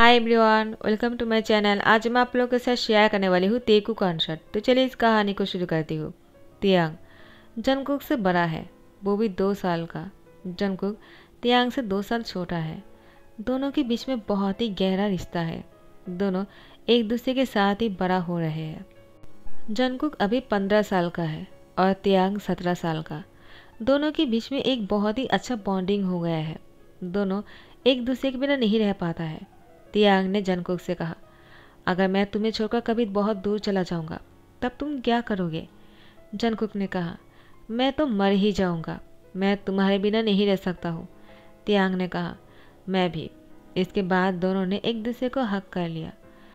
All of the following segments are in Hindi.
Hi everyone, welcome to my channel. आज मैं आप लोगों के साथ शेयर करने वाली हूँ तेकू कॉन्सर्ट। तो चलिए इस कहानी को शुरू करती हूँ। तियांग जंगकुक से बड़ा है, वो भी 2 साल का। जंगकुक तियांग से 2 साल छोटा है। दोनों के बीच में बहुत ही गहरा रिश्ता है। दोनों एक दूसरे के साथ ही बड़ा हो रहे हैं। जंगकुक अभी 15 साल का है और तियांग 17 साल का। दोनों के बीच में एक बहुत ही अच्छा बॉन्डिंग हो गया है। दोनों एक दूसरे के बिना नहीं रह पाता है। तियांग ने जंगकुक से कहा, अगर मैं तुम्हें छोड़कर कभी बहुत दूर चला जाऊंगा तब तुम क्या करोगे? जंगकुक ने कहा, मैं तो मर ही जाऊंगा, मैं तुम्हारे बिना नहीं रह सकता हूँ। तियांग ने कहा, मैं भी। इसके बाद दोनों ने एक दूसरे को हक कर लिया।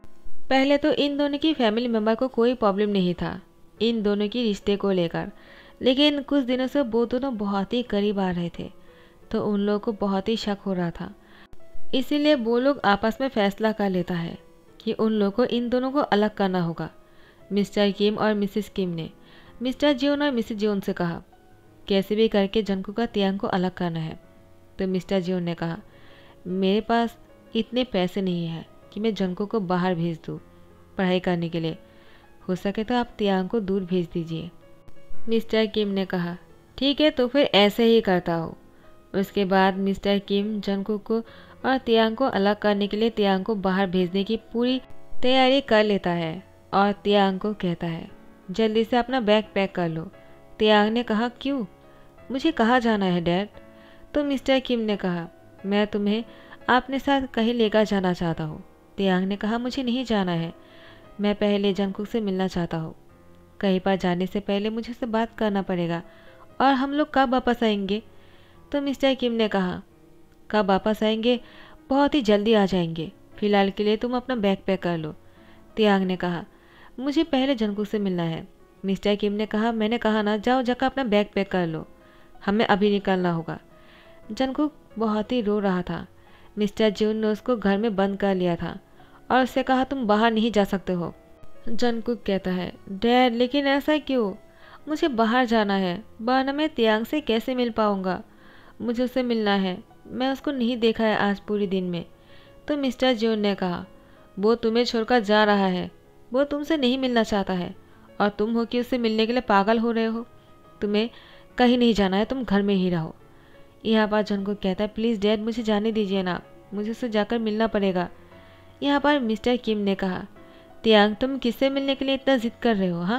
पहले तो इन दोनों की फैमिली मेम्बर को कोई प्रॉब्लम नहीं था इन दोनों की रिश्ते को लेकर, लेकिन कुछ दिनों से वो दोनों बहुत ही करीब आ रहे थे तो उन लोगों को बहुत ही शक हो रहा था। इसीलिए वो लोग आपस में फैसला कर लेता है कि उन लोगों को इन दोनों को अलग करना होगा। मिस्टर किम और मिसेस किम ने मिस्टर जियोन और मिसेस जियोन से कहा, कैसे भी करके जंगकुक का तियांग को अलग करना है। तो मिस्टर जियोन ने कहा, मेरे पास इतने पैसे नहीं हैं कि मैं जंगकुक को बाहर भेज दूँ पढ़ाई करने के लिए। हो सके तो आप तियांग को दूर भेज दीजिए। मिस्टर किम ने कहा, ठीक है, तो फिर ऐसे ही करता हो। उसके बाद मिस्टर किम जंगकुक को और तियांग को अलग करने के लिए तियांग को बाहर भेजने की पूरी तैयारी कर लेता है और तियांग को कहता है, जल्दी से अपना बैग पैक कर लो। तियांग ने कहा, क्यों? मुझे कहाँ जाना है डैड? तो मिस्टर किम ने कहा, मैं तुम्हें अपने साथ कहीं लेकर जाना चाहता हूँ। तियांग ने कहा, मुझे नहीं जाना है, मैं पहले जंगकुक से मिलना चाहता हूँ। कहीं पर जाने से पहले मुझे उससे बात करना पड़ेगा। और हम लोग कब वापस आएंगे? तो मिस्टर किम ने कहा, कब वापस आएंगे? बहुत ही जल्दी आ जाएंगे। फिलहाल के लिए तुम अपना बैग पैक कर लो। तियांग ने कहा, मुझे पहले जंगकुक से मिलना है। मिस्टर किम ने कहा, मैंने कहा ना, जाओ जाकर अपना बैग पैक कर लो, हमें अभी निकलना होगा। जंगकुक बहुत ही रो रहा था। मिस्टर जियोन ने उसको घर में बंद कर लिया था और उससे कहा, तुम बाहर नहीं जा सकते हो। जंगकुक कहता है, डैड लेकिन ऐसा क्यों? मुझे बाहर जाना है, वरना मैं तियांग से कैसे मिल पाऊंगा? मुझे उससे मिलना है, मैं उसको नहीं देखा है आज पूरे दिन में। तो मिस्टर जियोन ने कहा, वो तुम्हें छोड़कर जा रहा है, वो तुमसे नहीं मिलना चाहता है और तुम हो कि उससे मिलने के लिए पागल हो रहे हो। तुम्हें कहीं नहीं जाना है, तुम घर में ही रहो। यहाँ पर जंगकुक कहता है, प्लीज़ डैड मुझे जाने दीजिए ना, मुझे उससे जाकर मिलना पड़ेगा। यहाँ पर मिस्टर किम ने कहा, तियांग तुम किससे मिलने के लिए इतना जिद कर रहे हो? हाँ,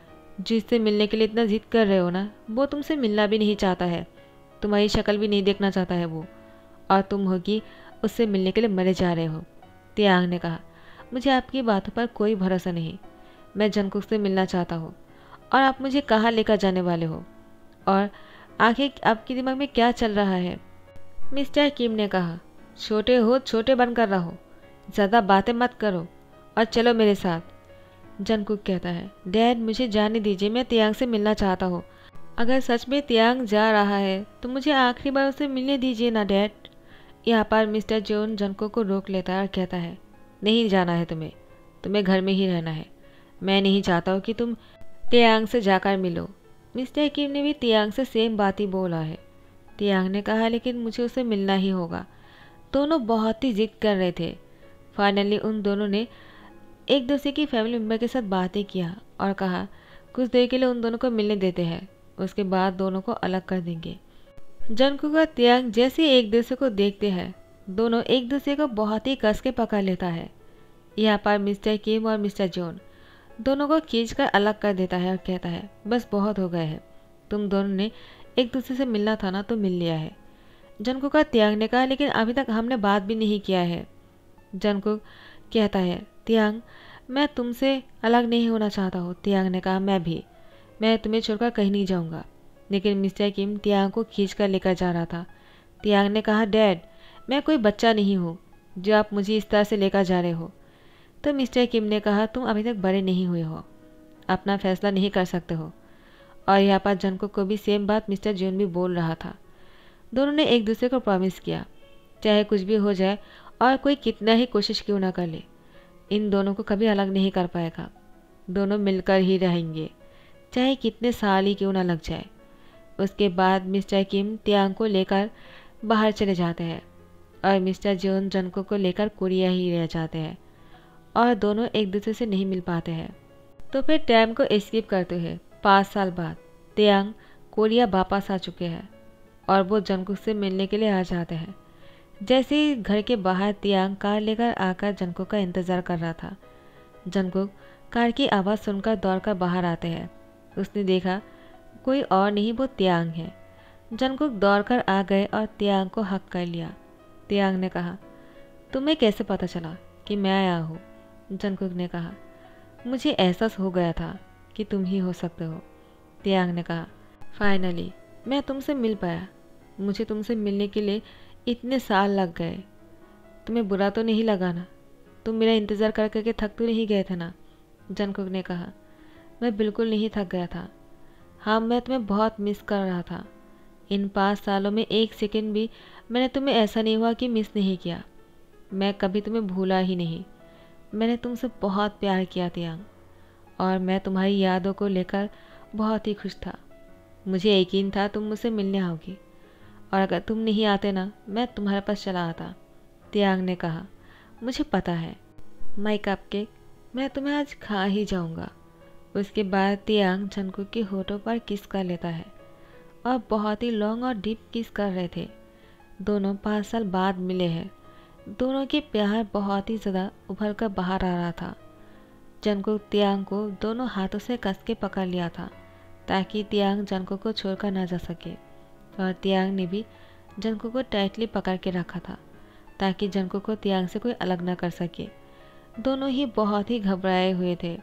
जिससे मिलने के लिए इतना जिद कर रहे हो ना, वो तुमसे मिलना भी नहीं चाहता है, तुम्हारी शक्ल भी नहीं देखना चाहता है वो, और तुम हो कि उससे मिलने के लिए मरे जा रहे हो। तियांग ने कहा, मुझे आपकी बातों पर कोई भरोसा नहीं, मैं जंगकुक से मिलना चाहता हूँ और आप मुझे कहाँ लेकर जाने वाले हो? और आखिर आपके दिमाग में क्या चल रहा है? मिस्टर किम ने कहा, छोटे हो छोटे बनकर रहो, ज़्यादा बातें मत करो और चलो मेरे साथ। जंगकुक कहता है, डैड मुझे जाने दीजिए, मैं तियांग से मिलना चाहता हूँ। अगर सच में तियांग जा रहा है तो मुझे आखिरी बार उसे मिलने दीजिए ना डैड। यहाँ पर मिस्टर जोन जंगकुक को रोक लेता है और कहता है, नहीं जाना है तुम्हें, तुम्हें घर में ही रहना है। मैं नहीं चाहता हूँ कि तुम तियांग से जाकर मिलो। मिस्टर किम ने भी तियांग से सेम बात ही बोला है। तियांग ने कहा, लेकिन मुझे उसे मिलना ही होगा। दोनों बहुत ही जिद कर रहे थे। फाइनली उन दोनों ने एक दूसरे की फैमिली मेम्बर के साथ बातें किया और कहा, कुछ देर के लिए उन दोनों को मिलने देते हैं, उसके बाद दोनों को अलग कर देंगे। जंगकुक और तियांग जैसे एक दूसरे को देखते हैं, दोनों एक दूसरे को बहुत ही कस के पकड़ लेता है। यहाँ पर मिस्टर किम और मिस्टर जॉन दोनों को खींचकर अलग कर देता है और कहता है, बस बहुत हो गए हैं, तुम दोनों ने एक दूसरे से मिलना था ना, तो मिल लिया है। जंगकुक और तियांग ने कहा, लेकिन अभी तक हमने बात भी नहीं किया है। जंगकुक कहता है, तियांग मैं तुमसे अलग नहीं होना चाहता हूँ। तियांग ने कहा, मैं भी, मैं तुम्हें छोड़कर कहीं नहीं जाऊँगा। लेकिन मिस्टर किम तियांग को खींच कर लेकर जा रहा था। तियांग ने कहा, डैड मैं कोई बच्चा नहीं हूँ जो आप मुझे इस तरह से लेकर जा रहे हो। तो मिस्टर किम ने कहा, तुम अभी तक बड़े नहीं हुए हो, अपना फैसला नहीं कर सकते हो। और यहाँ पर जंगकुक को भी सेम बात मिस्टर जॉन भी बोल रहा था। दोनों ने एक दूसरे को प्रॉमिस किया, चाहे कुछ भी हो जाए और कोई कितना ही कोशिश क्यों ना कर ले, इन दोनों को कभी अलग नहीं कर पाएगा। दोनों मिलकर ही रहेंगे, चाहे कितने साल ही क्यों ना लग जाए। उसके बाद मिस्टर किम तियांग को लेकर बाहर चले जाते हैं और मिस्टर जोन जंगकुक को लेकर कोरिया ही रह जाते हैं और दोनों एक दूसरे से नहीं मिल पाते हैं। तो फिर टाइम को एस्केप करते हुए 5 साल बाद तियांग कोरिया वापस आ चुके हैं और वो जंगकुक से मिलने के लिए आ जाते हैं। जैसे ही घर के बाहर तियांग कार लेकर आकर जंगकुक का इंतज़ार कर रहा था। जंगकुक कार की आवाज़ सुनकर दौड़कर बाहर आते हैं। उसने देखा कोई और नहीं, वो तियांग है। जंगकुक दौड़कर आ गए और तियांग को हक कर लिया। तियांग ने कहा, तुम्हें कैसे पता चला कि मैं आया हूँ? जंगकुक ने कहा, मुझे एहसास हो गया था कि तुम ही हो सकते हो। तियांग ने कहा, फाइनली मैं तुमसे मिल पाया। मुझे तुमसे मिलने के लिए इतने साल लग गए। तुम्हें बुरा तो नहीं लगा ना? तुम मेरा इंतज़ार कर करके थक तो नहीं गए थे ना? जंगकुक ने कहा, मैं बिल्कुल नहीं थक गया था। हाँ, मैं तुम्हें बहुत मिस कर रहा था। इन 5 सालों में एक सेकंड भी मैंने तुम्हें ऐसा नहीं हुआ कि मिस नहीं किया। मैं कभी तुम्हें भूला ही नहीं। मैंने तुमसे बहुत प्यार किया तियांग, और मैं तुम्हारी यादों को लेकर बहुत ही खुश था। मुझे यकीन था तुम मुझसे मिलने आओगी, और अगर तुम नहीं आते ना, मैं तुम्हारे पास चला आता। तियांग ने कहा, मुझे पता है माई कपकेक, मैं तुम्हें आज खा ही जाऊंगा। उसके बाद तियांग जंगकुक के होठों पर किस कर लेता है और बहुत ही लॉन्ग और डीप किस कर रहे थे। दोनों 5 साल बाद मिले हैं। दोनों के प्यार बहुत ही ज़्यादा उभर कर बाहर आ रहा था। जंगकुक तियांग को दोनों हाथों से कस के पकड़ लिया था ताकि तियांग जंगकुक को छोड़कर ना जा सके, और तियांग ने भी जंगकुक को टाइटली पकड़ के रखा था ताकि जंगकुक को तियांग से कोई अलग ना कर सके। दोनों ही बहुत ही घबराए हुए थे।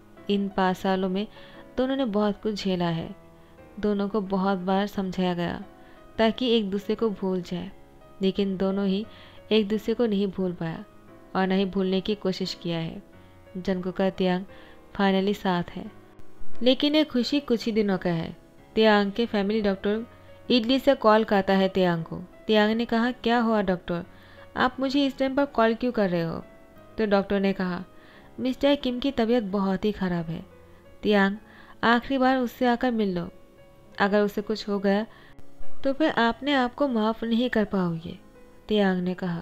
इन 5 सालों में दोनों ने बहुत कुछ झेला है। दोनों को बहुत बार समझाया गया ताकि एक दूसरे को भूल जाए, लेकिन दोनों ही एक दूसरे को नहीं भूल पाया और न ही भूलने की कोशिश किया है। जंगकुक का तियांग फाइनली साथ है, लेकिन ये खुशी कुछ ही दिनों का है। तियांग के फैमिली डॉक्टर इटली से कॉल करता है तियांग को। तियांग ने कहा, क्या हुआ डॉक्टर, आप मुझे इस टाइम पर कॉल क्यों कर रहे हो? तो डॉक्टर ने कहा, मिस्टर किम की तबीयत बहुत ही ख़राब है। तियांग, आखिरी बार उससे आकर मिल लो। अगर उसे कुछ हो गया तो फिर आपने आपको माफ़ नहीं कर पाओगे। तियांग ने कहा,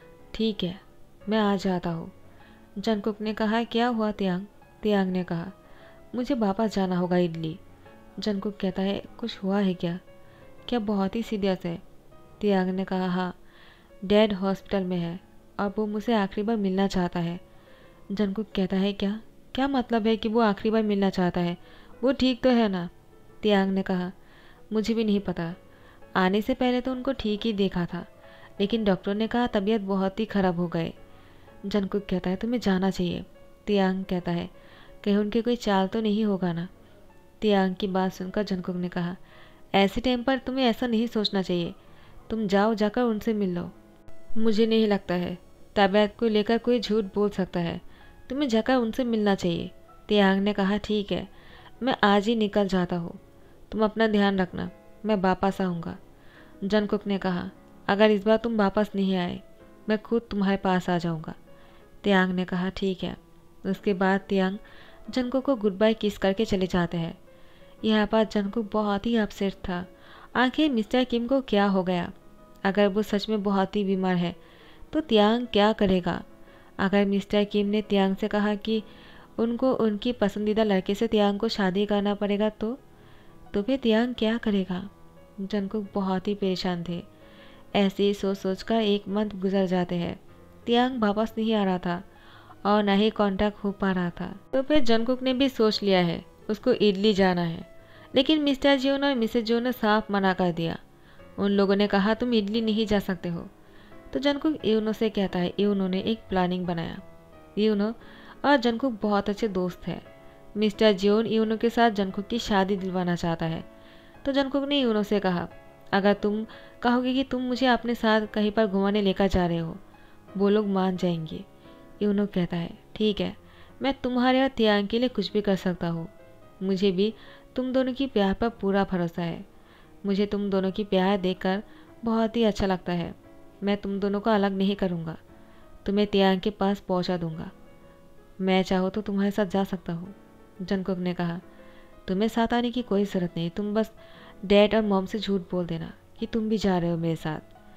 ठीक है, मैं आ जाता हूँ। जंगकुक ने कहा, क्या हुआ तियांग? तियांग ने कहा, मुझे वापस जाना होगा इटली। जंगकुक कहता है, कुछ हुआ है क्या? क्या बहुत ही सीरियस है? तियांग ने कहा, हाँ, डैड हॉस्पिटल में है और वो मुझे आखिरी बार मिलना चाहता है। जंगकुक कहता है, क्या क्या मतलब है कि वो आखिरी बार मिलना चाहता है? वो ठीक तो है ना? तियांग ने कहा, मुझे भी नहीं पता। आने से पहले तो उनको ठीक ही देखा था, लेकिन डॉक्टर ने कहा तबीयत बहुत ही ख़राब हो गए। जंगकुक कहता है, तुम्हें जाना चाहिए। तियांग कहता है, कहीं उनकी कोई चाल तो नहीं होगा ना? तियांग की बात सुनकर जंगकुक ने कहा, ऐसे टाइम पर तुम्हें ऐसा नहीं सोचना चाहिए। तुम जाओ, जाकर उनसे मिल लो। मुझे नहीं लगता है तबीयत को लेकर कोई झूठ बोल सकता है। तुम्हें जाकर उनसे मिलना चाहिए। तियांग ने कहा, ठीक है, मैं आज ही निकल जाता हूँ। तुम अपना ध्यान रखना, मैं वापस आऊँगा। जंगकुक ने कहा, अगर इस बार तुम वापस नहीं आए, मैं खुद तुम्हारे पास आ जाऊँगा। तियांग ने कहा, ठीक है। उसके बाद तियांग जंगकुक को गुड बाय किस करके चले जाते हैं। यहाँ पर जंगकुक बहुत ही अपसेट था। आखिर मिस्टर किम को क्या हो गया? अगर वो सच में बहुत ही बीमार है तो तियांग क्या करेगा? अगर मिस्टर किम ने तियांग से कहा कि उनको उनकी पसंदीदा लड़के से तियांग को शादी करना पड़ेगा तो फिर तियांग क्या करेगा? जंगकुक बहुत ही परेशान थे। ऐसे ही सोच सोच कर 1 मंथ गुजर जाते हैं। तियांग वापस नहीं आ रहा था और न ही कांटेक्ट हो पा रहा था। तो फिर जंगकुक ने भी सोच लिया है उसको इटली जाना है, लेकिन मिस्टर जोन और मिसेज जोन ने साफ मना कर दिया। उन लोगों ने कहा, तुम इटली नहीं जा सकते हो। तो जंगकुक यूनो से कहता है। यूनो ने एक प्लानिंग बनाया। यूनो और जंगकुक बहुत अच्छे दोस्त हैं। मिस्टर जोन यूनो के साथ जंगकुक की शादी दिलवाना चाहता है। तो जंगकुक ने यूनो से कहा, अगर तुम कहोगे कि तुम मुझे अपने साथ कहीं पर घुमाने लेकर जा रहे हो, वो लोग मान जाएंगे। यूनो कहता है, ठीक है, मैं तुम्हारे और तियांग के लिए कुछ भी कर सकता हूँ। मुझे भी तुम दोनों की प्यार पर पूरा भरोसा है। मुझे तुम दोनों की प्यार देखकर बहुत ही अच्छा लगता है। मैं तुम दोनों को अलग नहीं करूँगा। तुम्हें तियांग के पास पहुँचा दूँगा। मैं चाहो तो तुम्हारे साथ जा सकता हूँ। जंगकुक ने कहा, तुम्हें साथ आने की कोई ज़रूरत नहीं। तुम बस डैड और मॉम से झूठ बोल देना कि तुम भी जा रहे हो मेरे साथ।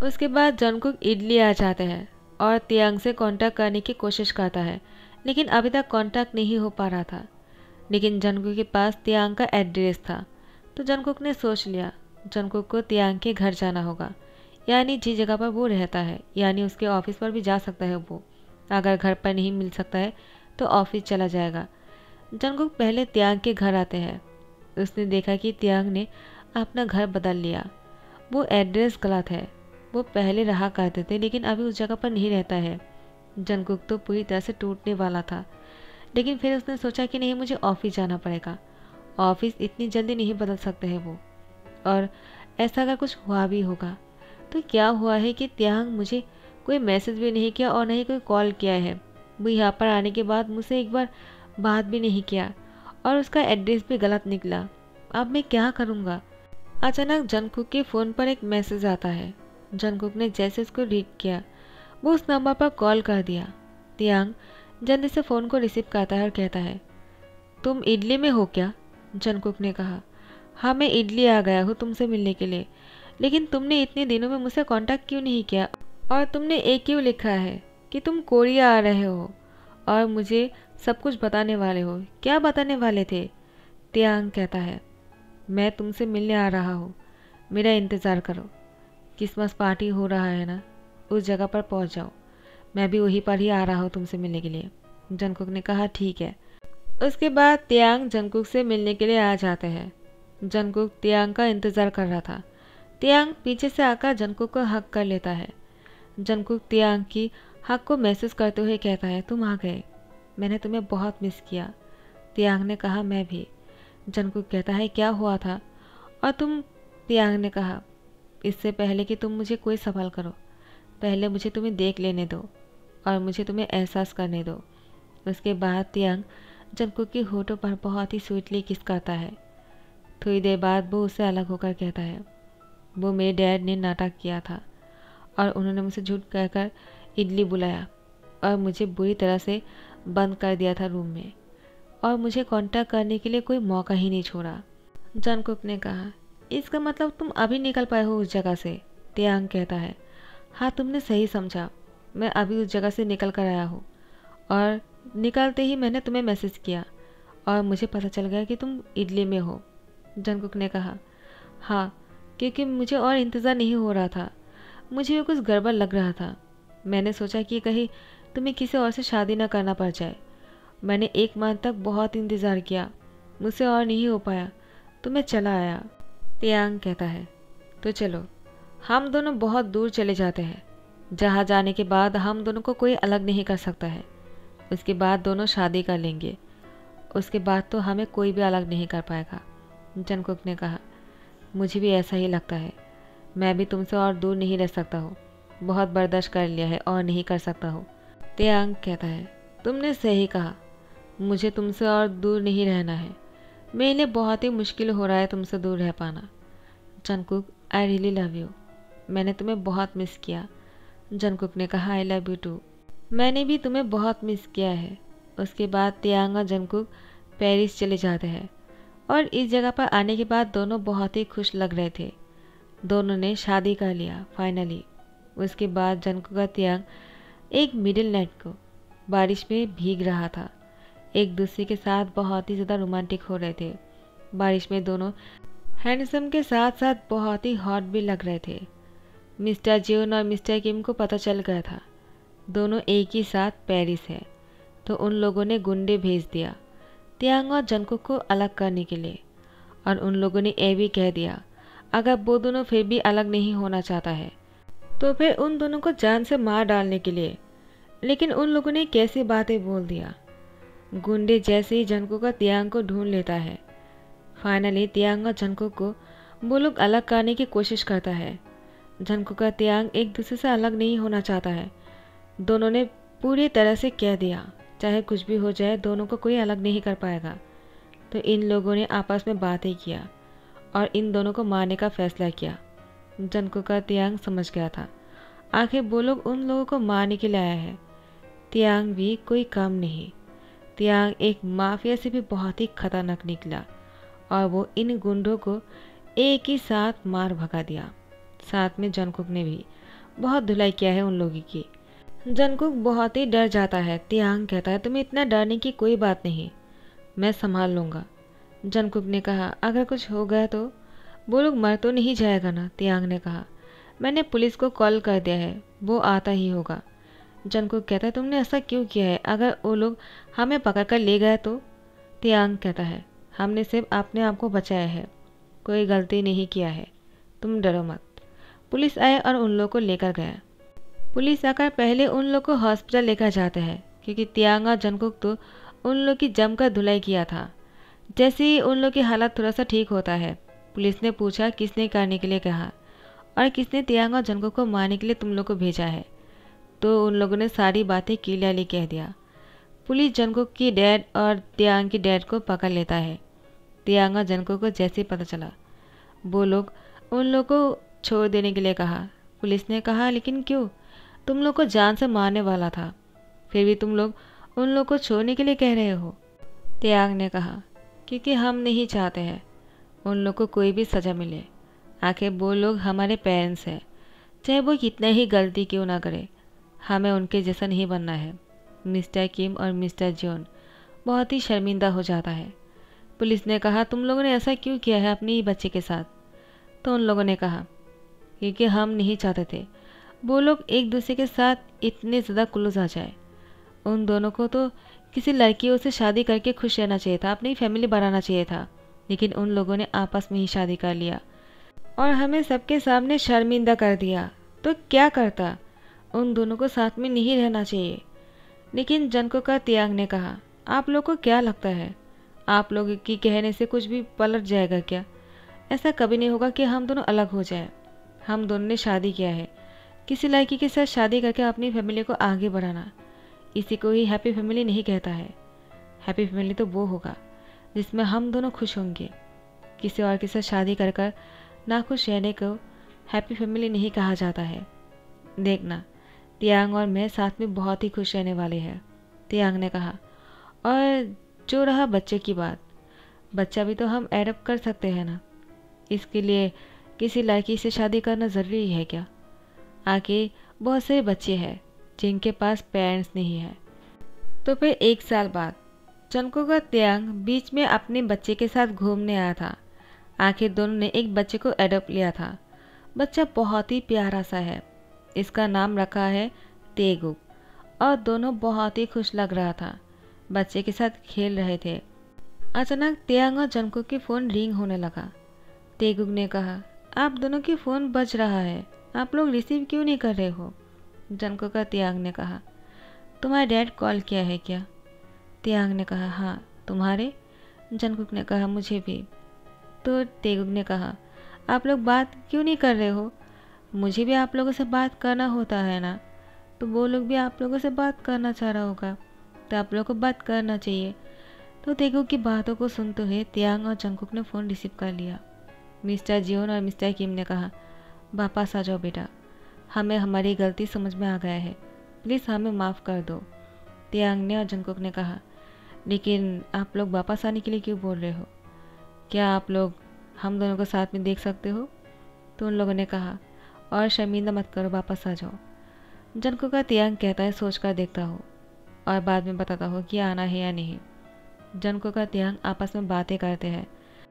उसके बाद जंगकुक इडली आ जाते हैं और तियांग से कांटेक्ट करने की कोशिश करता है, लेकिन अभी तक कांटेक्ट नहीं हो पा रहा था। लेकिन जंगकुक के पास तियांग का एड्रेस था, तो जंगकुक ने सोच लिया जंगकुक को तियांग के घर जाना होगा, यानी जिस जगह पर वो रहता है, यानी उसके ऑफिस पर भी जा सकता है वो। अगर घर पर नहीं मिल सकता है तो ऑफिस चला जाएगा। जंगकुक पहले तियांग के घर आते हैं। उसने देखा कि तियांग ने अपना घर बदल लिया। वो एड्रेस गलत है, वो पहले रहा करते थे लेकिन अभी उस जगह पर नहीं रहता है। जंगकुक तो पूरी तरह से टूटने वाला था, लेकिन फिर उसने सोचा कि नहीं, मुझे ऑफिस जाना पड़ेगा। ऑफिस इतनी जल्दी नहीं बदल सकते हैं वो, और ऐसा अगर कुछ हुआ भी होगा तो क्या हुआ है कि तियांग मुझे कोई मैसेज भी नहीं किया और नहीं कोई कॉल किया है। वो यहाँ पर आने के बाद मुझसे एक बार बात भी नहीं किया और उसका एड्रेस भी गलत निकला। अब मैं क्या करूँगा। अचानक जंगकुक के फ़ोन पर एक मैसेज आता है। जंगकुक ने जैसे उसको रीड किया, वो उस नंबर पर कॉल कर दिया। तियांग जल्दी से फ़ोन को रिसीव करता है और कहता है, तुम इडली में हो क्या? जंगकुक ने कहा, हाँ मैं इडली आ गया हूँ तुमसे मिलने के लिए, लेकिन तुमने इतने दिनों में मुझसे कांटेक्ट क्यों नहीं किया और तुमने एक क्यों लिखा है कि तुम कोरिया आ रहे हो और मुझे सब कुछ बताने वाले हो। क्या बताने वाले थे? तियांग कहता है, मैं तुमसे मिलने आ रहा हूँ, मेरा इंतज़ार करो। क्रिसमस पार्टी हो रहा है ना, उस जगह पर पहुँच जाओ, मैं भी वहीं पर ही आ रहा हूँ तुमसे मिलने के लिए। जंगकुक ने कहा ठीक है। उसके बाद तियांग जंगकुक से मिलने के लिए आ जाते हैं। जंगकुक तियांग का इंतज़ार कर रहा था। तियांग पीछे से आकर जंगकुक को हक कर लेता है। जंगकुक तियांग की हक को महसूस करते हुए कहता है, तुम आ गए, मैंने तुम्हें बहुत मिस किया। तियांग ने कहा, मैं भी। जंगकुक कहता है, क्या हुआ था? और तुम? तियांग ने कहा, इससे पहले कि तुम मुझे कोई सवाल करो, पहले मुझे तुम्हें देख लेने दो और मुझे तुम्हें एहसास करने दो। उसके बाद तियांग जंगकुक के होठों पर बहुत ही स्वीटली किस करता है। थोड़ी देर बाद वो उससे अलग होकर कहता है, वो मेरे डैड ने नाटक किया था और उन्होंने मुझे झूठ कहकर इडली बुलाया और मुझे बुरी तरह से बंद कर दिया था रूम में और मुझे कांटेक्ट करने के लिए कोई मौका ही नहीं छोड़ा। जंगकुक ने कहा, इसका मतलब तुम अभी निकल पाए हो उस जगह से? तियांग कहता है, हाँ तुमने सही समझा, मैं अभी उस जगह से निकल कर आया हूँ और निकलते ही मैंने तुम्हें मैसेज किया और मुझे पता चल गया कि तुम इडली में हो। जंगकुक ने कहा, हाँ क्योंकि मुझे और इंतज़ार नहीं हो रहा था, मुझे भी कुछ गड़बड़ लग रहा था। मैंने सोचा कि कहीं तुम्हें किसी और से शादी ना करना पड़ जाए। मैंने 1 माह तक बहुत इंतज़ार किया, मुझसे और नहीं हो पाया तो मैं चला आया। तियांग कहता है, तो चलो हम दोनों बहुत दूर चले जाते हैं, जहाँ जाने के बाद हम दोनों को कोई अलग नहीं कर सकता है। उसके बाद दोनों शादी कर लेंगे, उसके बाद तो हमें कोई भी अलग नहीं कर पाएगा। जंगकुक ने कहा, मुझे भी ऐसा ही लगता है, मैं भी तुमसे और दूर नहीं रह सकता हूँ, बहुत बर्दाश्त कर लिया है और नहीं कर सकता हूँ। तियांग कहता है, तुमने सही कहा, मुझे तुमसे और दूर नहीं रहना है, मेरे लिए बहुत ही मुश्किल हो रहा है तुमसे दूर रह पाना। Jungkook, I really love you, मैंने तुम्हें बहुत मिस किया। जंगकुक ने कहा, आई लव यू टू, मैंने भी तुम्हें बहुत मिस किया है। उसके बाद तियांग और जंगकुक पेरिस चले जाते हैं और इस जगह पर आने के बाद दोनों बहुत ही खुश लग रहे थे। दोनों ने शादी कर लिया फाइनली। उसके बाद जंगकुक और तियांग एक मिडिल नाइट को बारिश में भीग रहा था, एक दूसरे के साथ बहुत ही ज़्यादा रोमांटिक हो रहे थे। बारिश में दोनों हैंडसम के साथ साथ बहुत ही हॉट भी लग रहे थे। मिस्टर जियोन और मिस्टर किम को पता चल गया था दोनों एक ही साथ पेरिस है, तो उन लोगों ने गुंडे भेज दिया तियांग और जंगकुक को अलग करने के लिए। और उन लोगों ने ये भी कह दिया, अगर वो दोनों फिर भी अलग नहीं होना चाहता है तो फिर उन दोनों को जान से मार डालने के लिए। लेकिन उन लोगों ने कैसी बातें बोल दिया। गुंडे जैसे ही जंगकुक और तियांग को ढूंढ लेता है। फाइनली तियांग और जंगकुक को वो लोग अलग करने की कोशिश करता है। जंगकुक और तियांग एक दूसरे से अलग नहीं होना चाहता है। दोनों ने पूरी तरह से कह दिया, चाहे कुछ भी हो जाए दोनों को कोई अलग नहीं कर पाएगा। तो इन लोगों ने आपस में बातें किया और इन दोनों को मारने का फैसला किया। जंगकुक और तियांग समझ गया था आखिर वो लोग उन लोगों को मारने के लिए आया है। तियांग भी कोई कम नहीं। तियांग एक माफिया से भी बहुत ही खतरनाक निकला और वो इन गुंडों को एक ही साथ मार भगा दिया। साथ में जंगकुक ने भी बहुत धुलाई किया है उन लोगों की। जंगकुक बहुत ही डर जाता है। तियांग कहता है तुम्हें इतना डरने की कोई बात नहीं, मैं संभाल लूँगा। जंगकुक ने कहा अगर कुछ हो गया तो? वो लोग मर तो नहीं जाएगा ना? तियांग ने कहा मैंने पुलिस को कॉल कर दिया है, वो आता ही होगा। जंगकुक कहता है तुमने ऐसा क्यों किया है? अगर वो लोग हमें पकड़ कर ले गए तो? तियांग कहता है हमने सिर्फ अपने आप को बचाया है, कोई गलती नहीं किया है, तुम डरो मत। पुलिस आए और उन लोगों को लेकर गया। पुलिस आकर पहले उन लोग को हॉस्पिटल लेकर जाते हैं क्योंकि तियांग और जंगकुक तो उन लोग की जमकर धुलाई किया था। जैसे ही उन लोग की हालत थोड़ा सा ठीक होता है, पुलिस ने पूछा किसने करने के लिए कहा और किसने तियांग और जंगकुक को मारने के लिए तुम लोग को भेजा है। तो उन लोगों ने सारी बातें क्लियरली कह दिया। पुलिस जंगकुक की डैड और तियांग की डैड को पकड़ लेता है। तियांग और जंगकुक को जैसे ही पता चला, वो लोग उन लोग को छोड़ देने के लिए कहा। पुलिस ने कहा लेकिन क्यों? तुम लोग को जान से मारने वाला था, फिर भी तुम लोग उन लोग को छोड़ने के लिए कह रहे हो। तियांग ने कहा क्योंकि हम नहीं चाहते हैं उन लोग को कोई भी सज़ा मिले। आखिर वो लोग हमारे पेरेंट्स हैं, चाहे वो कितना ही गलती क्यों ना करे, हमें उनके जैसा नहीं बनना है। मिस्टर किम और मिस्टर जॉन बहुत ही शर्मिंदा हो जाता है। पुलिस ने कहा तुम लोगों ने ऐसा क्यों किया है अपनी बच्चे के साथ? तो उन लोगों ने कहा क्योंकि हम नहीं चाहते थे वो लोग एक दूसरे के साथ इतने ज़्यादा क्लोज आ जाए। उन दोनों को तो किसी लड़कियों से शादी करके खुश रहना चाहिए था, अपनी फैमिली बनाना चाहिए था, लेकिन उन लोगों ने आपस में ही शादी कर लिया और हमें सबके सामने शर्मिंदा कर दिया। तो क्या करता? उन दोनों को साथ में नहीं रहना चाहिए। लेकिन जंगकुक का तियांग ने कहा आप लोग को क्या लगता है आप लोग की कहने से कुछ भी पलट जाएगा क्या? ऐसा कभी नहीं होगा कि हम दोनों अलग हो जाए। हम दोनों ने शादी किया है, किसी लड़की के साथ शादी करके अपनी फैमिली को आगे बढ़ाना, इसी को ही हैप्पी फैमिली नहीं कहता है। हैप्पी फैमिली तो वो होगा जिसमें हम दोनों खुश होंगे। किसी और के साथ शादी कर कर ना खुश रहने को हैप्पी फैमिली नहीं कहा जाता है। देखना तियांग और मैं साथ में बहुत ही खुश रहने वाले हैं। तियांग ने कहा और जो रहा बच्चे की बात, बच्चा भी तो हम एडप्ट कर सकते हैं ना, इसके लिए किसी लड़की से शादी करना ज़रूरी है क्या? आगे बहुत सारे बच्चे हैं जिनके पास पेरेंट्स नहीं है। तो फिर 1 साल बाद जंगकुक और तियांग बीच में अपने बच्चे के साथ घूमने आया था। आखिर दोनों ने एक बच्चे को एडॉप्ट लिया था। बच्चा बहुत ही प्यारा सा है, इसका नाम रखा है तेगुक और दोनों बहुत ही खुश लग रहा था, बच्चे के साथ खेल रहे थे। अचानक तियांग और जंगकुक की फ़ोन रिंग होने लगा। तेगुक ने कहा आप दोनों की फ़ोन बज रहा है, आप लोग रिसीव क्यों नहीं कर रहे हो? जंगकुक और तियांग ने कहा तुम्हारे डैड कॉल किया है क्या? तियांग ने कहा हाँ, तुम्हारे? जंगकुक ने कहा मुझे भी। तो तेगुक ने कहा आप लोग बात क्यों नहीं कर रहे हो? मुझे भी आप लोगों से बात करना होता है ना, तो वो लोग भी आप लोगों से बात करना चाह रहा होगा, तो आप लोगों को बात करना चाहिए। तो तेगुक की बातों को सुनते हुए तियांग और जंगकुक ने फ़ोन रिसीव कर लिया। मिस्टर जियोन और मिस्टर किम ने कहा वापस आ जाओ बेटा, हमें हमारी गलती समझ में आ गया है, प्लीज़ हमें माफ़ कर दो। तियांग ने और जंगकुक ने कहा लेकिन आप लोग वापस आने के लिए क्यों बोल रहे हो? क्या आप लोग हम दोनों को साथ में देख सकते हो? तो उन लोगों ने कहा और शर्मिंदा मत करो, वापस आ जाओ। जंगकुक का तियांग कहता है सोच कर देखता हो और बाद में बताता हो कि आना है या नहीं। जंगकुक का तियांग आपस में बातें करते हैं।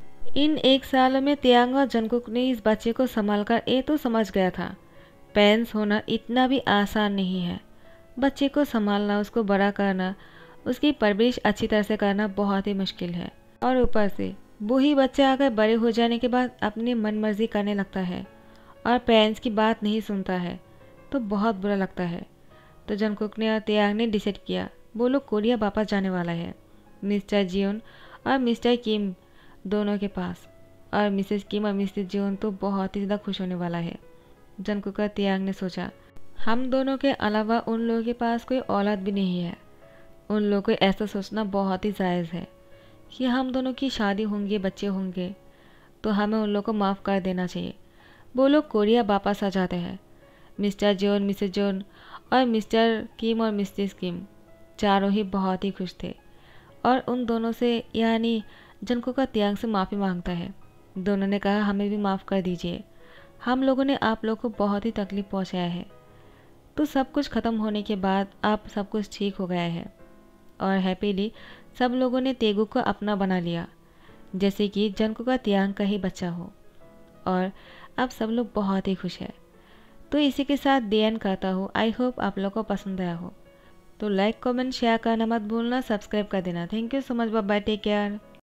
इन 1 साल में तियांग और जंगकुक ने इस बच्चे को संभाल कर ये तो समझ गया था पेरेंट्स होना इतना भी आसान नहीं है। बच्चे को संभालना, उसको बड़ा करना, उसकी परवरिश अच्छी तरह से करना बहुत ही मुश्किल है। और ऊपर से वही बच्चा अगर बड़े हो जाने के बाद अपनी मन मर्जी करने लगता है और पेरेंट्स की बात नहीं सुनता है तो बहुत बुरा लगता है। तो जंगकुक ने और तियांग ने डिसाइड किया वो लोग कोरिया वापस जाने वाला है, मिस्टर जियोन और मिस्टर किम दोनों के पास। और मिसेस किम और मिस्टर जियोन तो बहुत ही ज़्यादा खुश होने वाला है। जंगकुक और तियांग ने सोचा हम दोनों के अलावा उन लोगों के पास कोई औलाद भी नहीं है। उन लोगों को ऐसा सोचना बहुत ही जायज़ है कि हम दोनों की शादी होंगे, बच्चे होंगे, तो हमें उन लोगों को माफ़ कर देना चाहिए। वो लोग कोरिया वापस आ जाते हैं। मिस्टर जॉन, मिसेस जॉन और मिस्टर किम और मिसेस किम चारों ही बहुत ही खुश थे और उन दोनों से यानी जंगकुक का तियांग से माफ़ी मांगता है। दोनों ने कहा हमें भी माफ़ कर दीजिए, हम लोगों ने आप लोग को बहुत ही तकलीफ़ पहुंचाया है। तो सब कुछ ख़त्म होने के बाद अब सब कुछ ठीक हो गया है और हैप्पीली सब लोगों ने तेगू को अपना बना लिया, जैसे कि जंगकुक का तियांग का ही बच्चा हो। और अब सब लोग बहुत ही खुश हैं। तो इसी के साथ दी एंड करता हूँ। आई होप आप लोग को पसंद आया हो। तो लाइक कमेंट शेयर करना मत भूलना, सब्सक्राइब कर देना। Thank you so much, bye bye, take care.